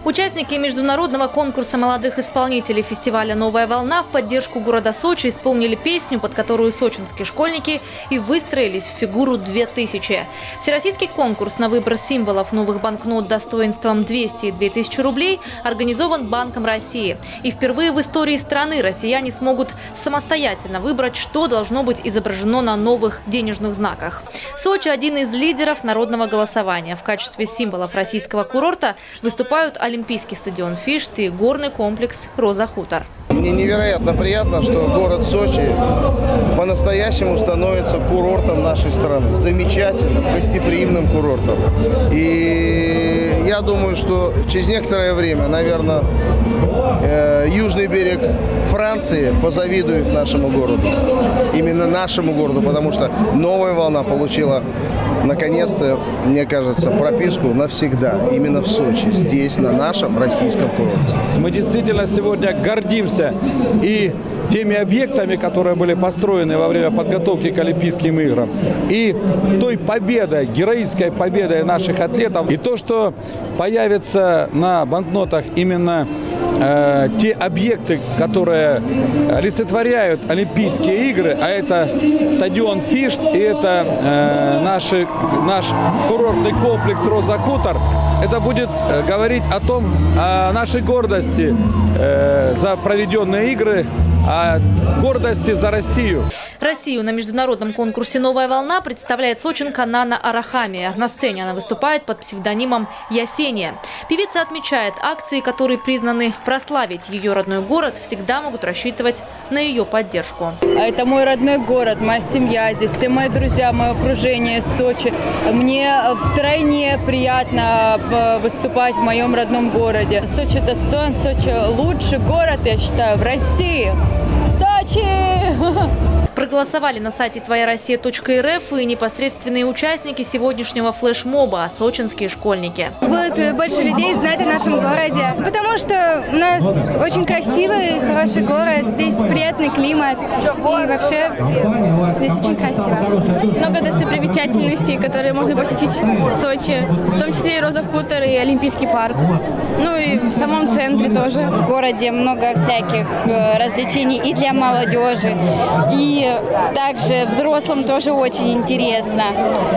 Участники международного конкурса молодых исполнителей фестиваля «Новая волна» в поддержку города Сочи исполнили песню, под которую сочинские школьники и выстроились в фигуру 2000. Всероссийский конкурс на выбор символов новых банкнот достоинством 200 и 2000 рублей организован Банком России. И впервые в истории страны россияне смогут самостоятельно выбрать, что должно быть изображено на новых денежных знаках. Сочи – один из лидеров народного голосования. В качестве символов российского курорта выступают Олимпийский стадион «Фишт» и горный комплекс «Роза-Хутор». Мне невероятно приятно, что город Сочи по-настоящему становится курортом нашей страны. Замечательным, гостеприимным курортом. И я думаю, что через некоторое время, наверное, южный берег Франции позавидует нашему городу. Именно нашему городу, потому что «Новая волна» получила, наконец-то, мне кажется, прописку навсегда. Именно в Сочи, здесь, на нашем российском курорте. Мы действительно сегодня гордимся и теми объектами, которые были построены во время подготовки к Олимпийским играм, и той победой, героической победой наших атлетов. И то, что появятся на банкнотах именно те объекты, которые олицетворяют Олимпийские игры, а это стадион «Фишт» и это наш курортный комплекс «Роза-Хутор», это будет говорить о нашей гордости за проведенные игры, о гордости за Россию. Россию на международном конкурсе «Новая волна» представляет сочинка Нана Арахамия. На сцене она выступает под псевдонимом Ясения. Певица отмечает, акции, которые признаны прославить ее родной город, всегда могут рассчитывать на ее поддержку. Это мой родной город, моя семья здесь, все мои друзья, мое окружение, Сочи. Мне втройне приятно выступать в моем родном городе. Сочи достоин, Сочи лучший город, я считаю, в России. Сочи! Проголосовали на сайте твояроссия.рф и непосредственные участники сегодняшнего флешмоба – сочинские школьники. Будет больше людей знать о нашем городе, потому что у нас очень красивый, хороший город, здесь приятный климат и вообще здесь очень красиво. Много достопримечательностей, которые можно посетить в Сочи, в том числе и Роза-Хутор, и Олимпийский парк, ну и в самом центре тоже. В городе много всяких развлечений и для молодежи, и также взрослым тоже очень интересно.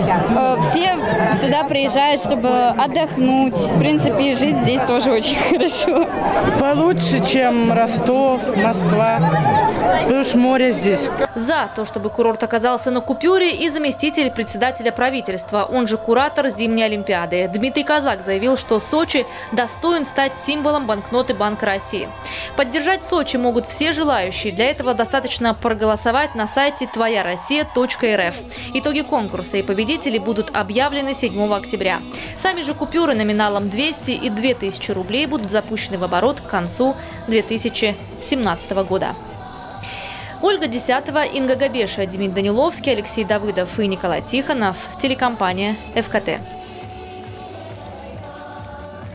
Все сюда приезжают, чтобы отдохнуть. В принципе, жить здесь тоже очень хорошо. Получше, чем Ростов, Москва. Потому что море здесь. За то, чтобы курорт оказался на купюре, и заместитель председателя правительства, он же куратор зимней Олимпиады. Дмитрий Казак заявил, что Сочи достоин стать символом банкноты Банка России. Поддержать Сочи могут все желающие. Для этого достаточно проголосовать на сайте твояроссия.рф. Итоги конкурса и победители будут объявлены 7 октября. Сами же купюры номиналом 200 и 2000 рублей будут запущены в оборот к концу 2017 года. Ольга Десятова, Инга Габеша, Демид Даниловский, Алексей Давыдов и Николай Тихонов. Телекомпания ФКТ.